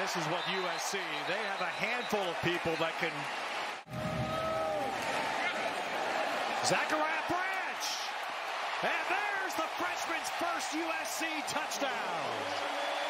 this is what USC, they have a handful of people that can. Zachariah Branch, and there's the freshman's first USC touchdown.